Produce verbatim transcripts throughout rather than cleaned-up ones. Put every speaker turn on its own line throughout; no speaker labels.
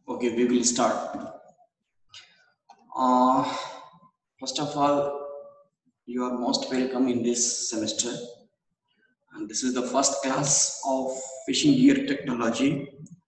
Okay, we will start. Uh, first of all, you are most welcome in this semester. And this is the first class of fishing gear technology.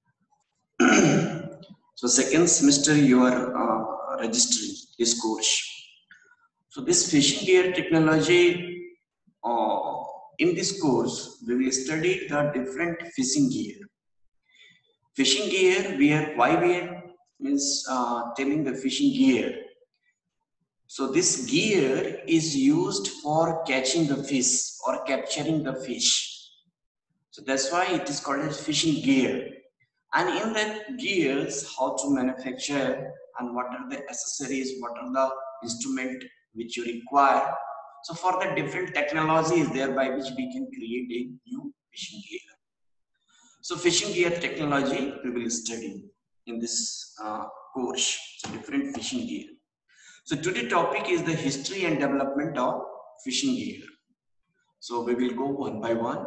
So second semester you are uh, registering this course. So this fishing gear technology, uh, in this course, we will study the different fishing gear. Fishing gear, we are, why we are means uh, telling the fishing gear. So this gear is used for catching the fish or capturing the fish. So that's why it is called as fishing gear. And in that gears, how to manufacture and what are the accessories, what are the instrument which you require. So for the different technologies there by which we can create a new fishing gear. So fishing gear technology we will study in this uh, course. So different fishing gear. So today's topic is the history and development of fishing gear. So we will go one by one.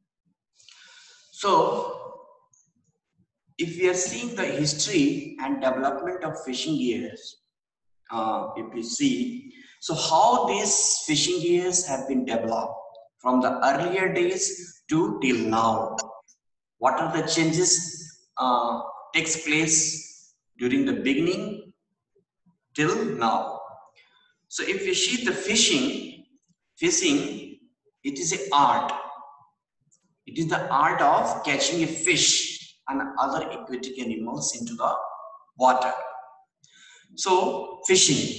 So if we are seeing the history and development of fishing gears, uh, if you see, so how these fishing gears have been developed from the earlier days to till now. What are the changes uh, takes place during the beginning till now. So if you see the fishing, fishing, it is an art. It is the art of catching a fish and other aquatic animals into the water. So fishing.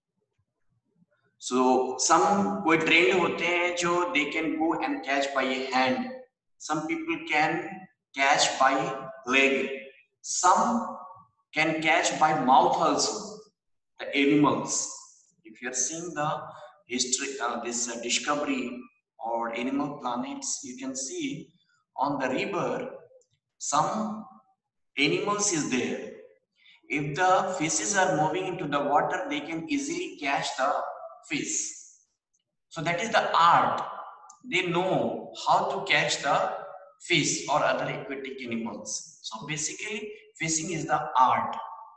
So some कोई trained होते हैं जो they can go and catch by a hand. Some people can catch by leg. Some can catch by mouth also. The animals. If you are seeing the history, uh, this uh, discovery or Animal Planets, you can see on the river some animals is there. If the fishes are moving into the water, they can easily catch the fish. So that is the art. They know how to catch the fish or other aquatic animals. So basically, fishing is the art.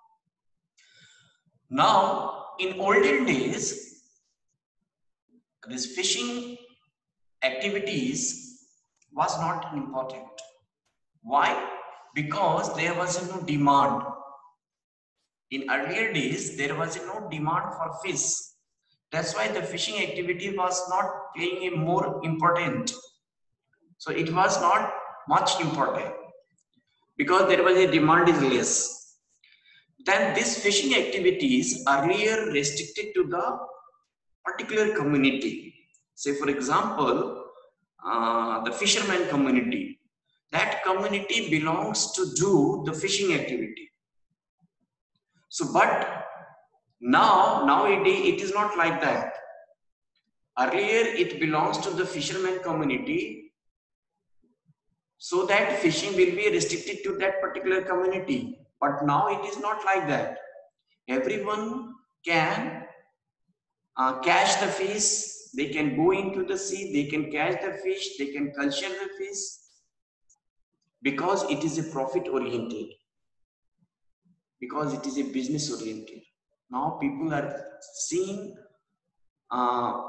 Now, in olden days, this fishing activities was not important. Why? Because there was no demand. In earlier days, there was no demand for fish. That's why the fishing activity was not playing a more important. So it was not much important because there was a demand is less. Then these fishing activities earlier restricted to the particular community. Say for example, uh, the fisherman community. That community belongs to do the fishing activity. So but now, nowadays it is not like that. Earlier it belongs to the fisherman community, so that fishing will be restricted to that particular community. But now it is not like that. Everyone can uh, catch the fish, they can go into the sea, they can catch the fish, they can culture the fish, because it is a profit oriented, because it is a business oriented. Now people are seeing uh,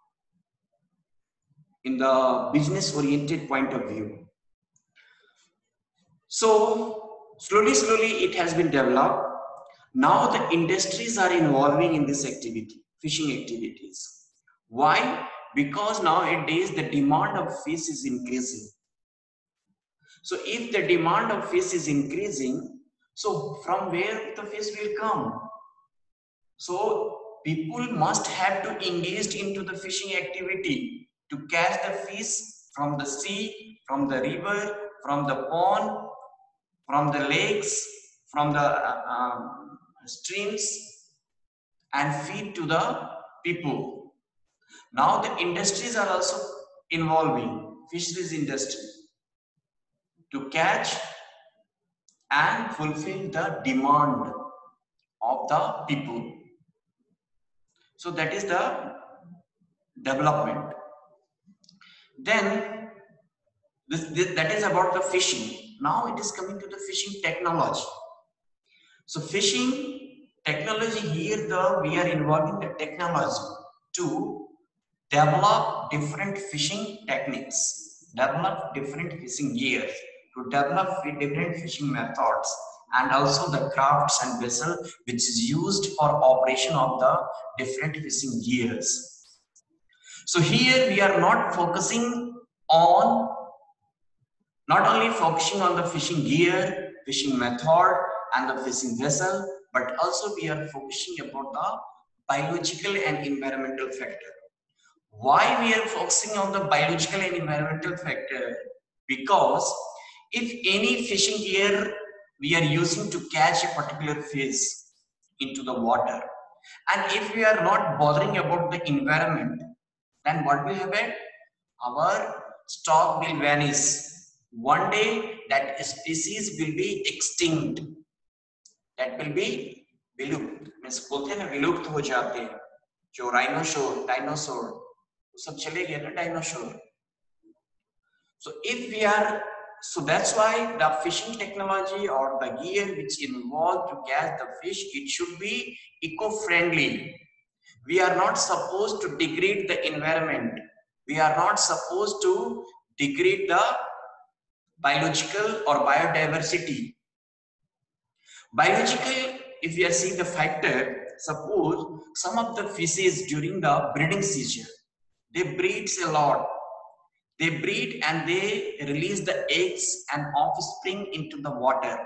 in the business oriented point of view. So slowly, slowly it has been developed. Now the industries are involving in this activity, fishing activities. Why? Because nowadays the demand of fish is increasing. So if the demand of fish is increasing, so from where the fish will come? So people must have to engage into the fishing activity to catch the fish from the sea, from the river, from the pond, from the lakes, from the uh, um, streams, and feed to the people. Now the industries are also involving, fisheries industry, to catch and fulfill the demand of the people. So that is the development. Then this, this, that is about the fishing. Now it is coming to the fishing technology. So fishing technology here, though, we are involving the technology to develop different fishing techniques, develop different fishing gears, to develop different fishing methods, and also the crafts and vessel which is used for operation of the different fishing gears. So here we are not focusing on, not only focusing on the fishing gear, fishing method, and the fishing vessel, but also we are focusing about the biological and environmental factor. Why we are focusing on the biological and environmental factor? Because if any fishing gear we are using to catch a particular fish into the water, and if we are not bothering about the environment, then what will happen? Our stock will vanish. One day that species will be extinct. That will be विलुप्त. Means बोलते हैं ना विलुप्त हो जाते हैं. जो rhinoceros, dinosaur, वो सब चले गए ना dinosaur. So if we are, so that's why the fishing technology or the gear which involved to catch the fish, it should be eco-friendly. We are not supposed to degrade the environment. We are not supposed to degrade the biological or biodiversity. Biological, if we are seeing the factor, suppose some of the fishes during the breeding season, they breed a lot. They breed and they release the eggs and offspring into the water.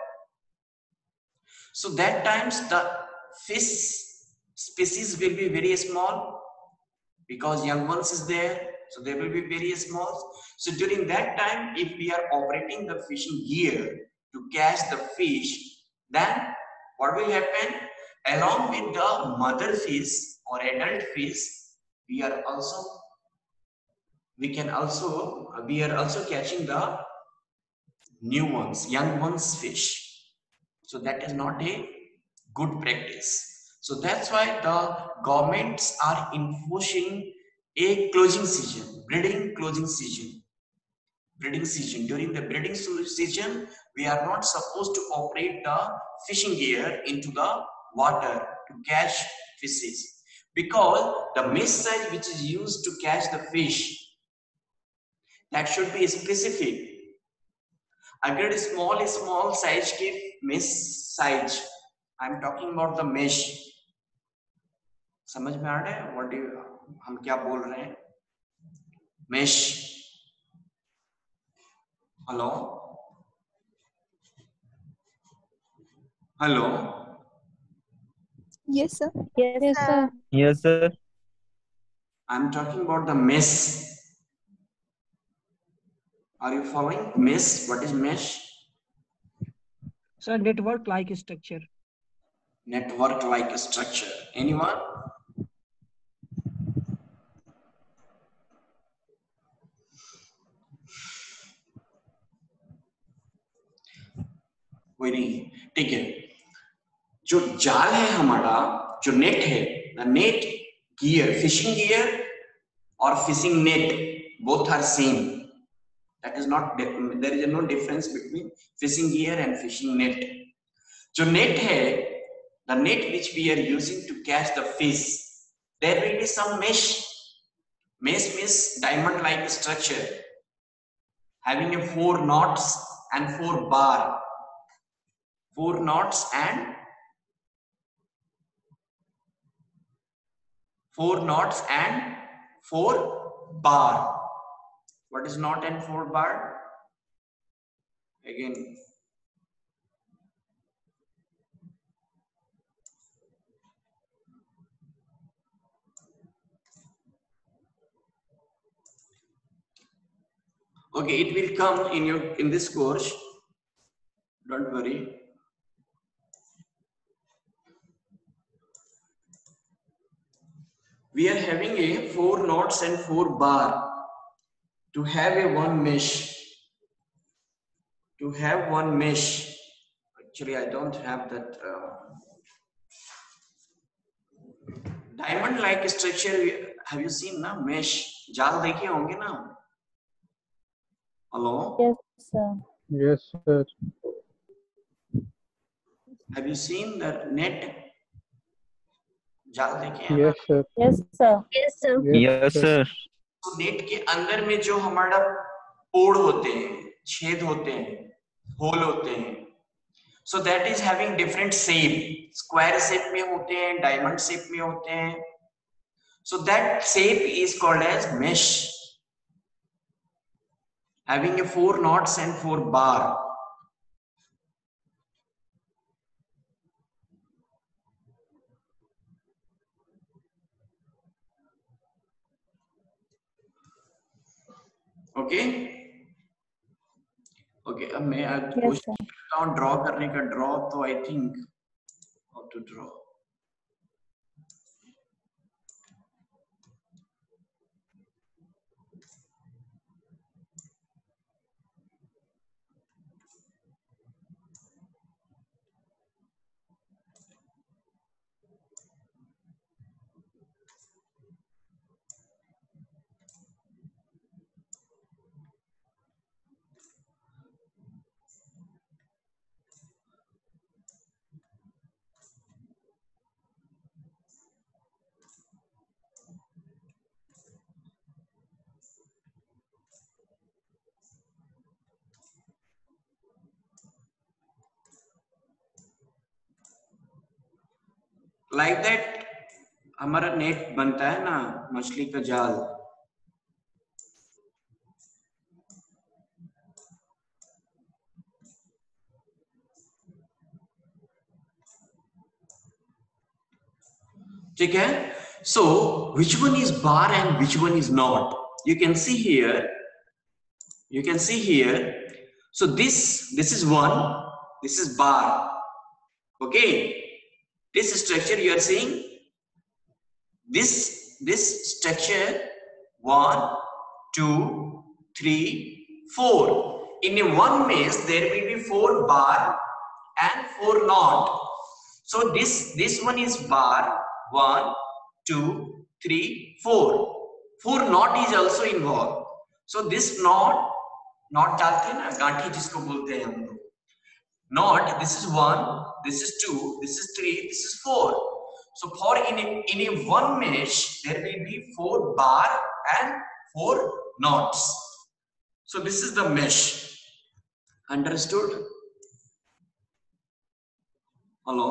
So that times the fish species will be very small because young ones is there. So they will be very small. So during that time, if we are operating the fishing gear to catch the fish, then what will happen? Along with the mother fish or adult fish, we are also we can also we are also catching the new ones, young ones fish. So that is not a good practice. So that's why the governments are enforcing a closing season, breeding closing season. Breeding season. During the breeding season, we are not supposed to operate the fishing gear into the water to catch fishes, because the mesh size which is used to catch the fish, that should be specific. अगर small small size के mesh size, I'm talking about the mesh. समझ में आ रहा है? What do you, हम क्या बोल रहे हैं? Mesh. Hello. Hello.
Yes, sir.
Yes, yes sir. Yes, sir.
I'm talking about the mesh. Are you following? Mesh. What is mesh?
Sir, network-like structure.
Network-like structure. Anyone? कोई नहीं. ठीक है. जो जाल है हमारा, जो नेट है, the net gear, fishing gear or fishing net, both are same. That is not, there is no difference between fishing gear and fishing net. जो net है, the net which we are using to catch the fish, there will be some mesh. Mesh means diamond-like structure, having a four knots and four bar. Four knots and four knots and four bar. What is knot and four bar? Again, okay, it will come in your in this course. Don't worry. We are having a four knots and four bar to have a one mesh. To have one mesh. Actually, I don't have that. Uh, diamond-like structure. Have you seen na mesh? जाल देखे होंगे ना? Hello.
Yes, sir.
Yes, sir.
Have you seen the net? जाल देखे हैं
Yes, sir.
Yes, sir. Yes, sir.
Yes, sir.
तो net के अंदर में जो हमारा पोड़ होते हैं, छेद होते हैं, होल होते हैं, so that is having different shape. Square shape में होते हैं, diamond shape में होते हैं. So that shape is called as mesh, having a four knots and four bar. Okay. Okay. अब मैं अब कोशिश करता हूँ ड्रॉ करने का. ड्रॉ तो I think how to draw. Like that हमारा नेट बनता है ना, मछली का जाल. ठीक है. So which one is bar and which one is not? You can see here. You can see here. So this this is one. This is bar. Okay. This structure you are seeing. This this structure one, two, three, four. In a one mesh there will be four bar and four knot. So this this one is bar. One, two, three, four. Four knot is also involved. So this knot, knot डालते हैं ना, गांठी जिसको बोलते हैं हम लोग. Knot. This is one. This is two. This is three. This is four. So for in a, in a one mesh there will be four bar and four knots. So this is the mesh. Understood? Hello.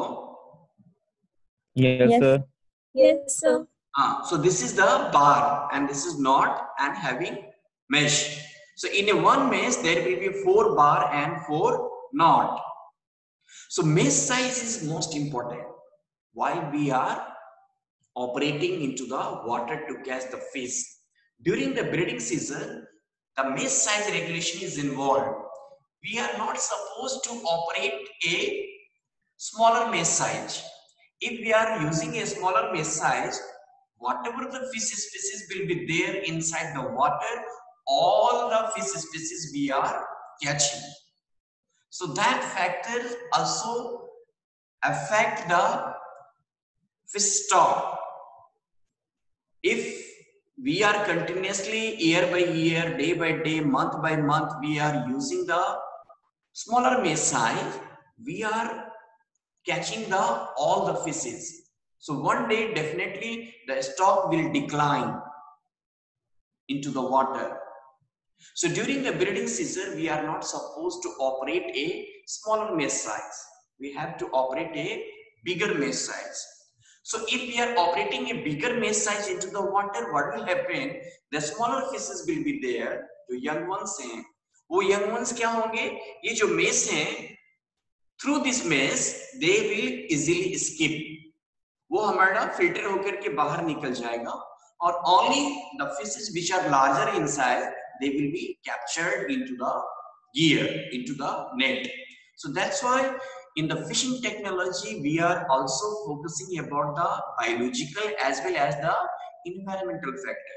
Yes,
Yes.
sir.
Yes, sir.
Ah, so this is the bar and this is knot and having mesh. So in a one mesh there will be four bar and four knot. So mesh size is most important while we are operating into the water to catch the fish. During the breeding season, the mesh size regulation is involved. We are not supposed to operate a smaller mesh size. If we are using a smaller mesh size, whatever the fish species will be there inside the water, all the fish species we are catching. So that factor also affect the fish stock. If we are continuously year by year, day by day, month by month, we are using the smaller mesh size, we are catching the all the fishes. So one day definitely the stock will decline into the water. So during the breeding season, we are not supposed to operate a smaller mesh size. We have to operate a bigger mesh size. So if we are operating a bigger mesh size into the water, what will happen? The smaller fishes will be there. जो young ones हैं, वो young ones क्या होंगे? ये जो mesh हैं, through this mesh, they will easily escape. वो हमारा filter होकर के बाहर निकल जाएगा. और only the fishes which are larger in size, they will be captured into the gear, into the net. So that's why in the fishing technology, we are also focusing about the biological as well as the environmental factor.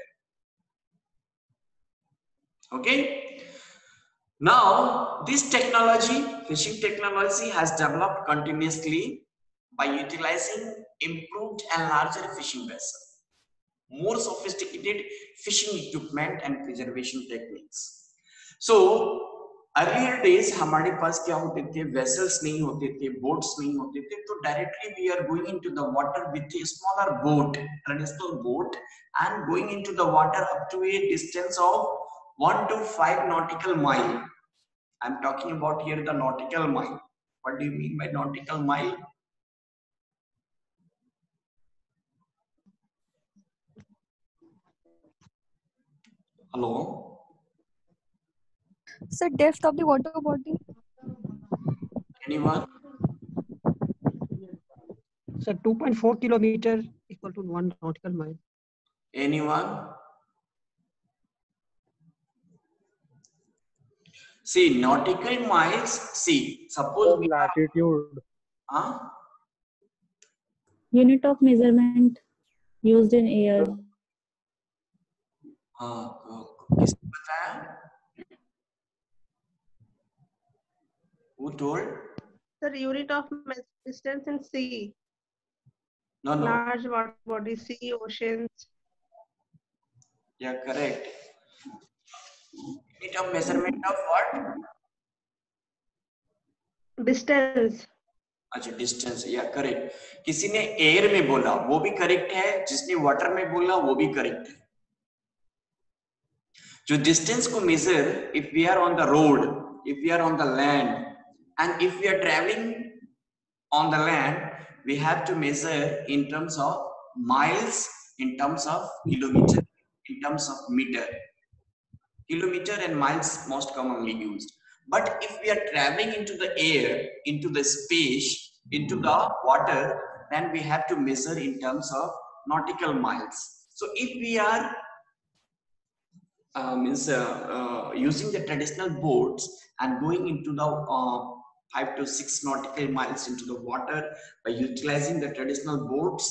Okay. Now, this technology, fishing technology, has developed continuously by utilizing improved and larger fishing vessels, more sophisticated fishing equipment and preservation techniques. So earlier days हमारे पास क्या होते थे, vessels नहीं होते थे, boats नहीं होते थे, तो directly we are going into the water with a smaller boat, traditional boat, and going into the water up to a distance of one to five nautical mile. I'm talking about here the nautical mile. What do you mean by nautical mile? Hello?
So depth of the water body.
Anyone?
So two point four kilometer equal to one nautical mile.
Anyone? See, nautical miles, see, suppose we have,
latitude.
huh?
Unit of measurement used in air.
हाँ, किसने बताया? Who told?
Sir, unit of distance in sea.
No, no.
Large water body, sea, oceans.
Yeah, correct. Unit of measurement of what?
Distance.
अच्छा, distance, या correct. किसी ने air में बोला, वो भी करेक्ट है. जिसने वाटर में बोला, वो भी करेक्ट है. जो डिस्टेंस को measure, if we are on the road, if we are on the land, and if we are travelling on the land, we have to measure in terms of miles, in terms of kilometer, in terms of meter. Kilometer and miles most commonly used. But if we are traveling into the air, into the space, into the water, then we have to measure in terms of nautical miles. So if we are uh, means uh, uh, using the traditional boats and going into the uh, five to six nautical miles into the water by utilizing the traditional boats,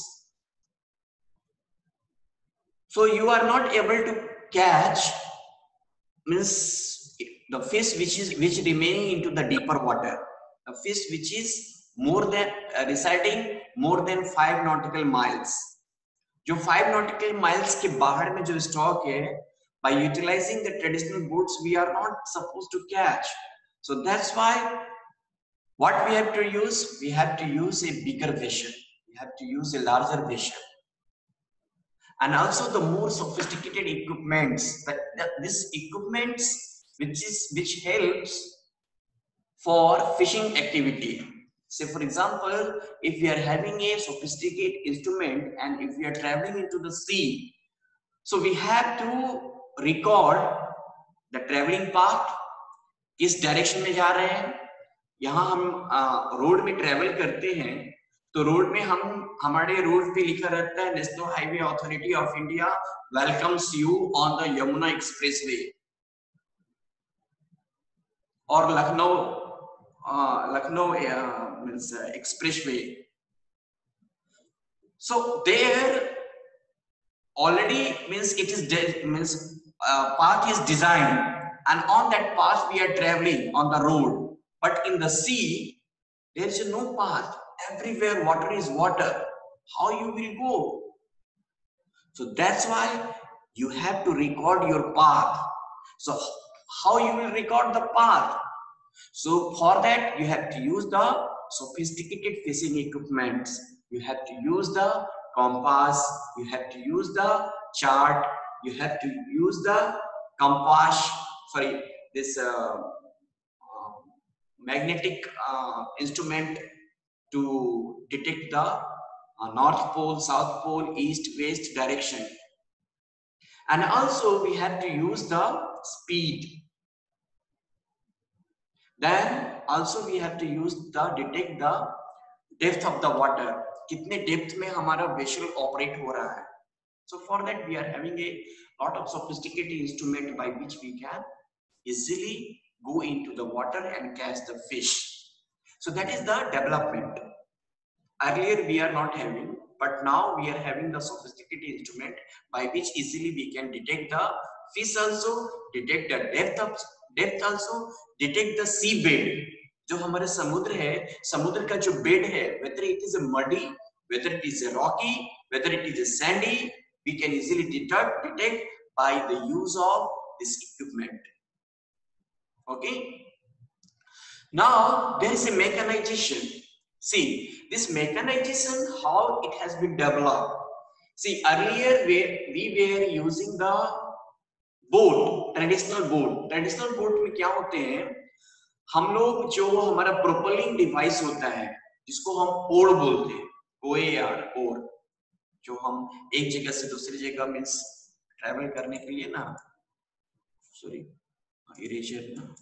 so you are not able to catch means the fish which is which remaining into the deeper water, a fish which is more than uh, residing more than five nautical miles. जो five nautical miles के बाहर में जो stock है, by utilizing the traditional boats we are not supposed to catch. So that's why what we have to use, we have to use a bigger vessel, we have to use a larger vessel, and also the more sophisticated equipments, that, that this equipments which is which helps for fishing activity. Say for example, if we are having a sophisticated instrument and if we are traveling into the sea, so we have to record the traveling path, किस direction में जा रहे हैं. यहाँ हम road में travel करते हैं, तो रोड में हम हमारे रोड पे लिखा रहता है National Highway Authority of India welcomes you on the Yamuna expressway, और Lucknow Lucknow means expressway. So there already means it is means uh, path is designed, and on that path we are traveling on the road. But in the sea, there is no path. Everywhere water is water. How you will go? So that's why you have to record your path. So how you will record the path? So for that you have to use the sophisticated fishing equipments. You have to use the compass. You have to use the chart. You have to use the compass. Sorry, this. Uh, magnetic uh, instrument to detect the uh, north pole, south pole, east, west direction. And also we have to use the speed. Then also we have to use the detect the depth of the water. कितने depth में हमारा vessel operate हो रहा है. So for that we are having a lot of sophisticated instrument by which we can easily go into the water and catch the fish. So that is the development. Earlier we are not having, but now we are having the sophisticated instrument by which easily we can detect the fish also, detect the depth of depth also, detect the sea bed. जो हमारे समुद्र है, समुद्र का जो bed है, whether it is a muddy, whether it is a rocky, whether it is a sandy, we can easily detect detect by the use of this equipment. Okay, Now there is a mechanization. See, this mechanization, how it has been developed. See, earlier we, we were using the boat, traditional boat. Traditional boat में क्या होते हैं, हम लोग जो हमारा propelling device होता है जिसको हम ओर बोलते हैं, ओ ए आर, ओर, जो हम एक जगह से दूसरी जगह मीन्स ट्रैवल करने के लिए ना, सॉरी इरेजर ना,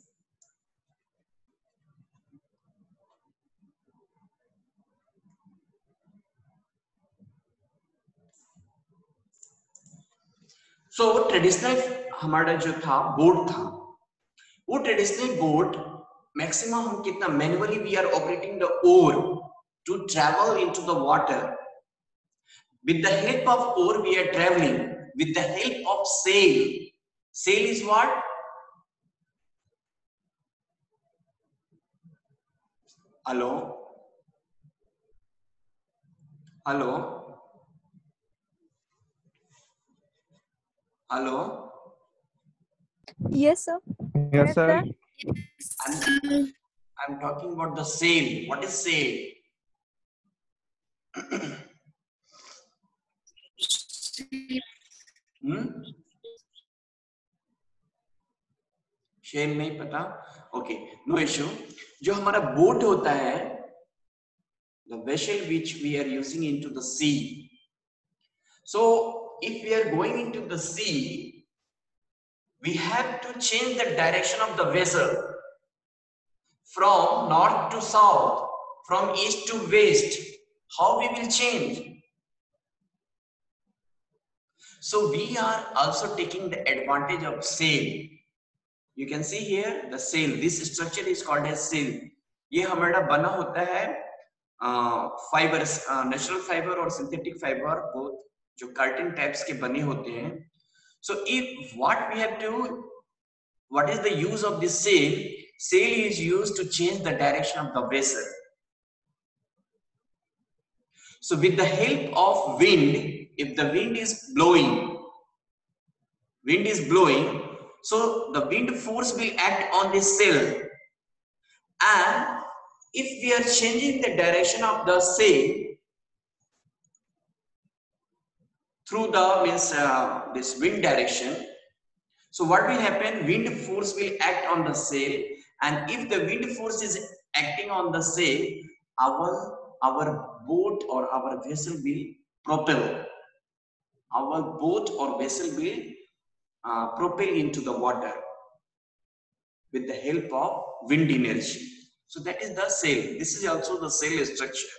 सो so, ट्रेडिशनल हमारा जो था बोट था, वो ट्रेडिशनल बोट मैक्सिमम हम कितना manually we are operating the oar to travel into the water. With the help of oar we are travelling with the help of sail. Sail is what? Hello hello Hello.
Yes, sir.
Yes, sir.
I'm, I'm talking about the sail. What is sail? hmm? Sail नहीं पता? Okay, no issue. जो हमारा boat होता है, the vessel which we are using into the sea. So if we are going into the sea, we have to change the direction of the vessel from north to south, from east to west. How we will change? So we are also taking the advantage of sail. You can see here the sail. This structure is called as sail. ये हमारा बना होता है fibre, natural fibre और synthetic fibre, both जो curtain types के बने होते हैं. So if what we have to, what is the use of this sail? Sail is used to change the direction of the vessel. So with the help of wind, if the wind is blowing, wind is blowing, so the wind force will act on this sail, and if we are changing the direction of the sail through the means uh, this wind direction, so what will happen? Wind force will act on the sail, and if the wind force is acting on the sail, our our boat or our vessel will propel. Our boat or vessel will uh, propel into the water with the help of wind energy. So that is the sail. This is also the sail structure.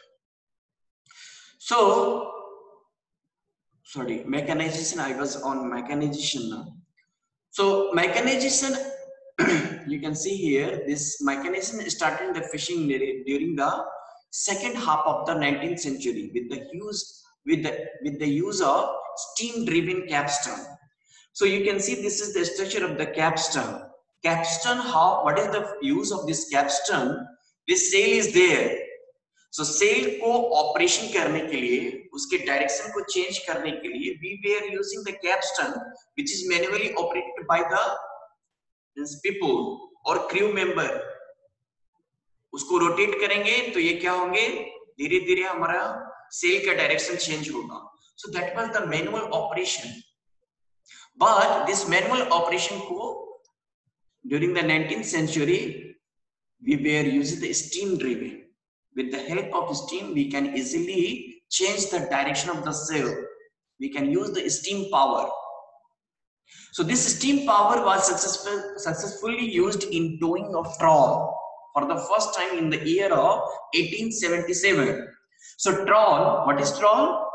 So sorry, mechanization, I was on mechanization now. So mechanization, you can see here, this mechanization started in the fishing during the second half of the nineteenth century with the use with the with the use of steam driven capstan. So you can see this is the structure of the capstan. Capstan, how, what is the use of this capstan? This sail is there. So sail को operation करने के लिए, उसके direction को change करने के लिए, we were using the capstan, which is manually operated by the people or crew member. उसको रोटेट करेंगे तो ये क्या होंगे, धीरे धीरे हमारा सेल का डायरेक्शन चेंज होगा. So that was the manual operation. But this manual operation को during the nineteenth century we were using the steam driven. With the help of steam, we can easily change the direction of the sail. We can use the steam power. So this steam power was successful, successfully used in towing of trawl for the first time in the year of eighteen seventy-seven. So trawl, what is trawl?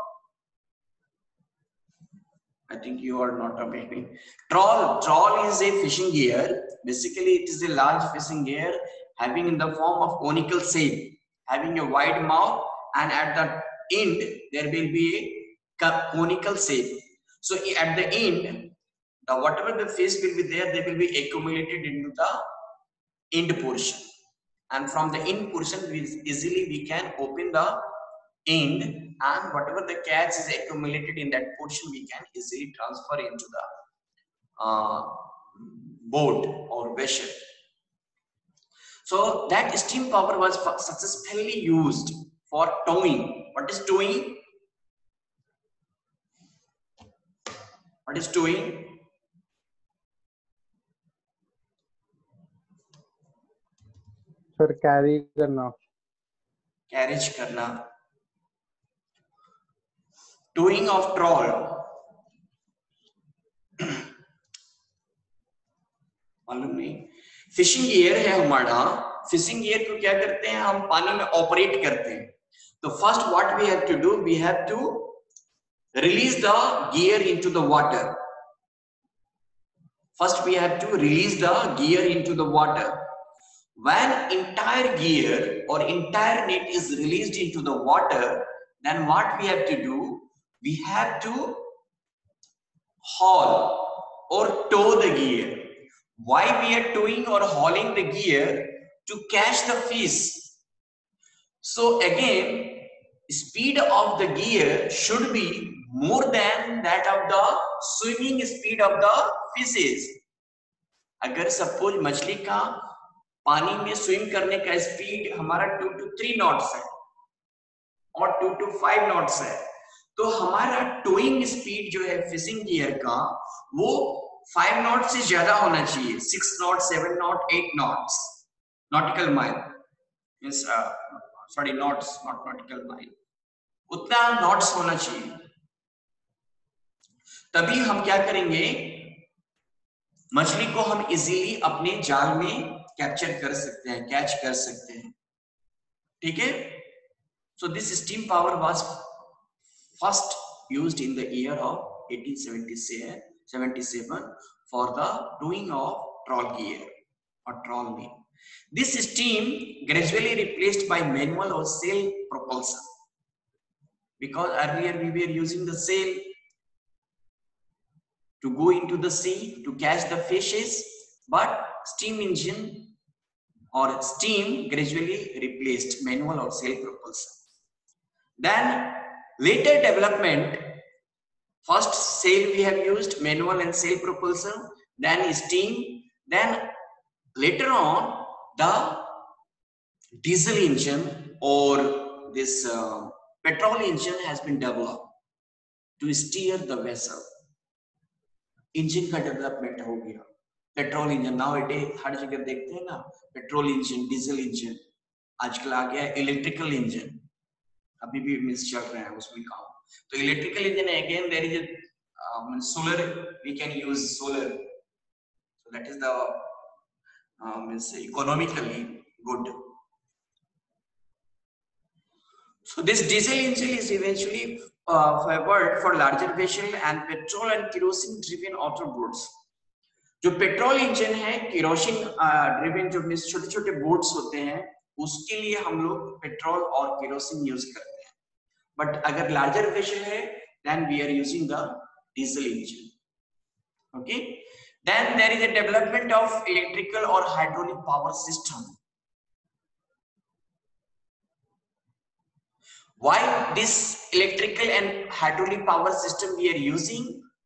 I think you are not aware. Trawl, trawl is a fishing gear. Basically, it is a large fishing gear having in the form of conical shape, having a wide mouth, and at the end there will be a conical shape. So at the end, the whatever the fish will be there, they will be accumulated into the end portion, and from the end portion we easily we can open the end, and whatever the catch is accumulated in that portion we can easily transfer into the uh, boat or vessel. So that steam power was successfully used for towing. What is towing? What is towing?
Sir carry करना,
carriage करना, towing of trawl. मालूम नहीं. Fishing gear है हमारा. Fishing gear को क्या करते हैं हम पानी में ऑपरेट करते हैं. तो first what we have to do, we have to release the gear into the water. First we have to release the gear into the water. When entire gear or entire net is released into the water, then what we have to do, we have to haul or tow the gear. Why we are towing or hauling the gear? To catch the fish. So again, speed of the gear should be more than that of the swimming speed of the fishes. अगर suppose मछली का पानी में swim करने का speed हमारा to to three knots है और टू टू फाइव नॉट्स है, तो हमारा टोइंग स्पीड जो है फिशिंग गियर का वो फाइव नॉट से ज्यादा होना चाहिए. Six knot, seven knot, eight knots, nautical mile means sorry knots, knot nautical mile, उतना नॉट्स होना चाहिए. तभी हम क्या करेंगे, मछली को हम इजीली अपने जाल में कैप्चर कर सकते हैं, कैच कर सकते हैं. ठीक है. So this steam power was first used in the year of eighteen seventy-seven for the towing of trawl gear or trawl net. This steam gradually replaced by manual or sail propulsion, because earlier we were using the sail to go into the sea to catch the fishes, but steam engine or steam gradually replaced manual or sail propulsion. Then later development, first sail we have used, manual and sail propulsion, then steam, then later on the diesel engine or this uh, petrol engine has been developed to steer the vessel. Engine का development हो गया. Petrol engine now it हर जगह देखते हैं ना, petrol engine, diesel engine, आजकल आ गया इलेक्ट्रिकल इंजन, अभी भी मिस चल रहा है उसमें काम. तो इलेक्ट्रिकल इंजन है, again there is a solar, we can use solar, so that is the means economically good. So this diesel engine is eventually uh, favored for larger vessel and petrol and kerosene driven outer boats. जो petrol engine है, kerosene driven जो छोटे छोटे boats होते हैं, उसके लिए हम लोग पेट्रोल और केरोसिन यूज करते हैं. बट अगर लार्जर वेसल है, then we are using the diesel engine. Okay. Then there is a development of electrical or hydraulic power system. Why this electrical and hydraulic power system we are using?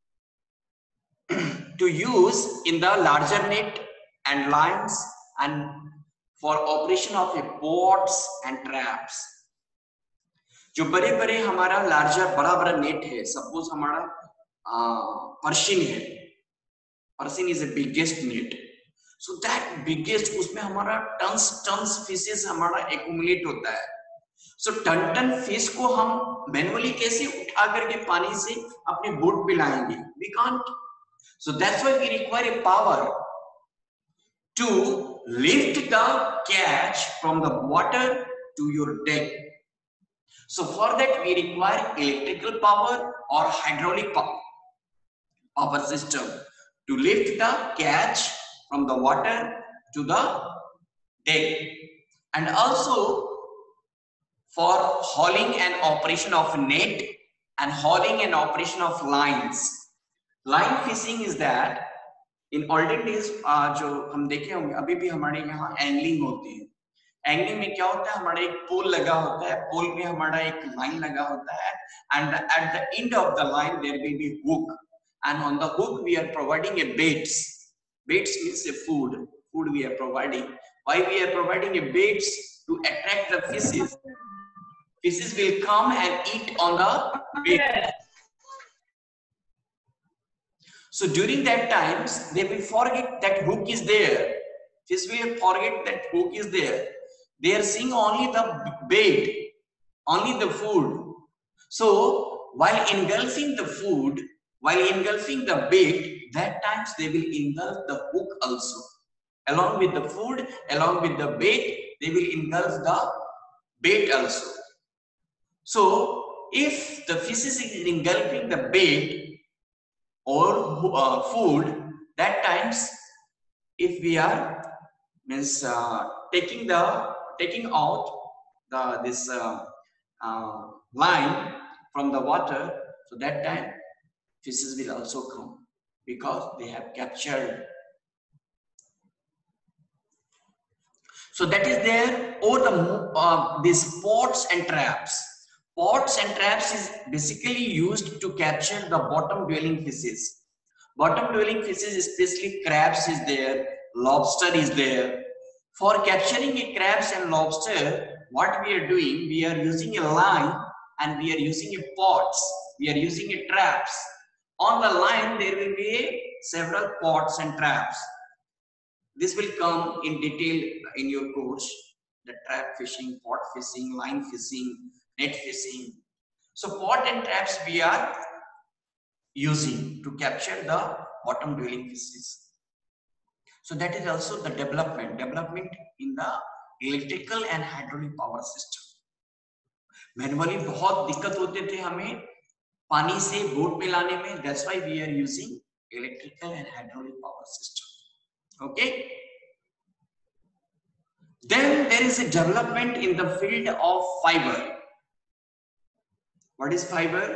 To use in the larger net and lines and for operation of boats and traps. जो बड़े बड़े हमारा larger बड़ा बड़ा net है, suppose हमारा purse seine है, purse seine is the biggest net, so that biggest उसमें हमारा टन्स टन्स फिशेस हमारा एक्यूमुलेट होता है. सो टन टन फिश को हम मैनुअली कैसे उठा करके पानी से अपने बोट पे लाएंगे? We can't. So that's why we require a power to lift the catch from the water to your deck. So for that we require electrical power और hydraulic power system to lift the catch from the water to the deck, and also for hauling and operation of net and hauling and operation of lines. Line fishing is that in olden days uh, जो हम देखे होंगे, अभी भी हमारे यहाँ angling होती है. एंगलिंग में क्या होता है, हमारा एक पोल लगा होता है, पोल में हमारा एक लाइन लगा होता है, and at the end of the line there will be hook, and on the hook we are providing a baits. Baits means a food. Food we are providing. Why we are providing a baits to attract the fishes? Fishes will come and eat on the bait. So during that times, they will forget that hook is there. Fish will forget that hook is there. They are seeing only the bait, only the food. So while engulfing the food, while engulfing the bait, that times they will engulf the hook also. Along with the food, along with the bait, they will engulf the bait also. So if the fish is engulfing the bait or uh, food, that times if we are means uh, taking the taking out the this uh, uh, line from the water, so that time fishes will also come because they have captured. So that is there. Or the uh, these pots and traps. Pots and traps is basically used to capture the bottom dwelling fishes. Bottom dwelling fishes, especially crabs, is there. Lobster is there. For capturing a crabs and lobster, what we are doing, we are using a line and we are using a pots. We are using a traps. On the line, there will be several pots and traps. This will come in detail in your course. The trap fishing, pot fishing, line fishing, net fishing. So pot and traps we are using to capture the bottom dwelling fishes. So that is also the development, development in the electrical and hydraulic power system. Manually बहुत दिक्कत होते थे हमें पानी से boat पे लाने में. That's why we are using electrical and hydraulic power system. Okay. Then there is a development in the field of fiber. What is fiber?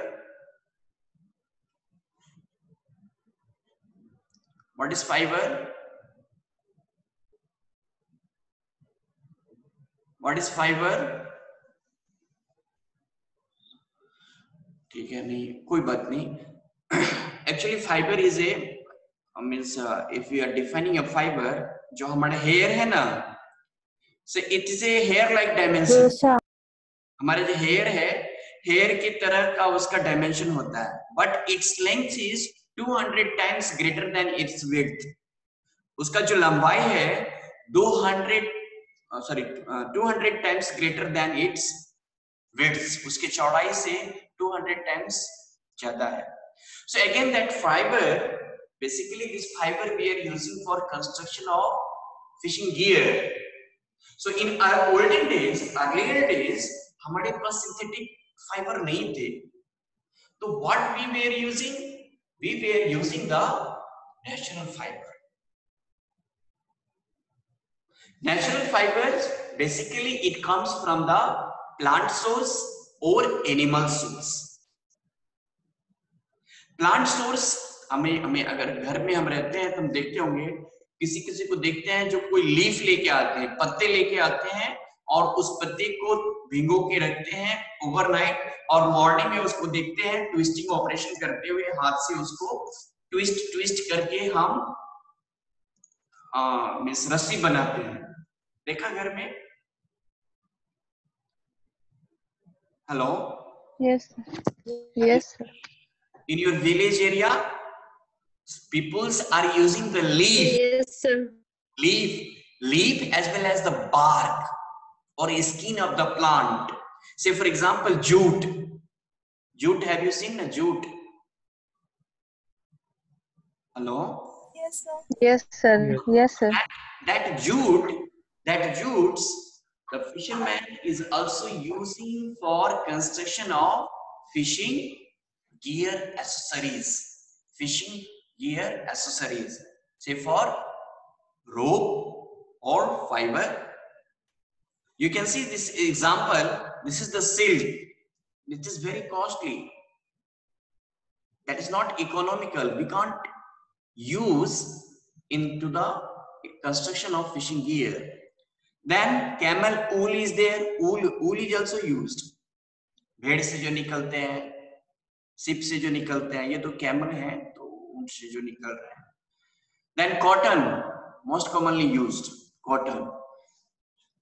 What is fiber? What is fiber? ठीक है नहीं कोई बात नहीं. Actually fiber is a means uh, if we are defining a fiber, जो हमारे hair है ना, so it is a hair like dimension. हमारे जो hair है, hair की तरह का उसका dimension होता है, but its length is two hundred times greater than its width. उसका जो लंबाई है two hundred uh, sorry uh, two hundred times greater than its width. उसकी चौड़ाई से two hundred times ज़्यादा है. So again that fiber, basically this fiber we are using for construction of fishing gear. So in our olden days, earlier days, हमारे पास synthetic fiber नहीं थे. So what we were using? We were using the natural fiber. Natural fibers, basically it comes from the plant source or animal source. Plant source, हमें हमें अगर घर में हम रहते हैं तो हम देखते होंगे किसी किसी को देखते हैं जो कोई लीफ लेके आते हैं, पत्ते लेके आते हैं और उस पत्ते को भिगो के रखते हैं ओवरनाइट और मॉर्निंग में उसको देखते हैं ट्विस्टिंग ऑपरेशन करते हुए हाथ से उसको ट्विस्ट ट्विस्ट करके हम आ, मिस रस्सी बनाते हैं. देखा घर में? Hello?
Yes. Yes.
In your village area, peoples are using the leaf.
Yes, sir.
Leaf, leaf as well as the bark or skin of the plant. Say for example, jute. Jute, have you seen a jute? Hello?
Yes, sir. Yes, sir. Yes, sir.
That, that jute, that jutes, the fisherman is also using for construction of fishing gear accessories. Fishing gear accessories. Say for rope or fiber. You can see this example. This is the silk. It is very costly. That is not economical. We can't use into the construction of fishing gear. Then camel wool is there. Wool, wool is also used. भेड़ से जो निकलते हैं, SIP से जो निकलते हैं, ये तो camel है, तो ऊंट से जो निकल रहे हैं. Then cotton, most commonly used cotton.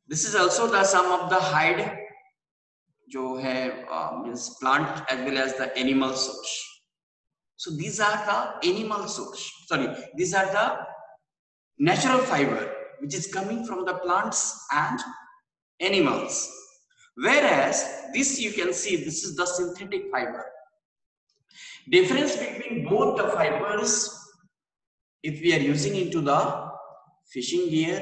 This is also the sum of the hide जो है uh, means plant as well as the animal source. So these are the animal source. Sorry, these are the natural fiber which is coming from the plants and animals. Whereas this you can see this is the synthetic fiber. Difference between both the fibers, if we are using into the fishing gear,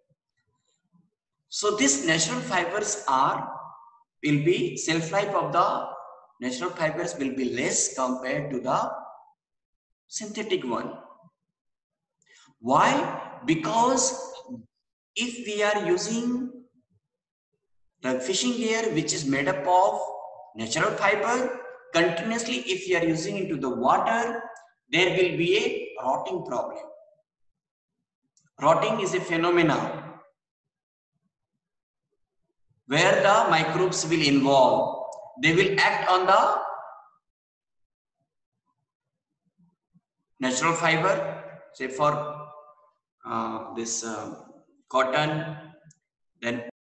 so these natural fibers are will be shelf life of the natural fibers will be less compared to the synthetic one. Why? Because if we are using the fishing gear which is made up of natural fiber, continuously if you are using into the water, there will be a rotting problem. Rotting is a phenomenon where the microbes will involve. They will act on the natural fiber, say for uh, this uh, cotton, then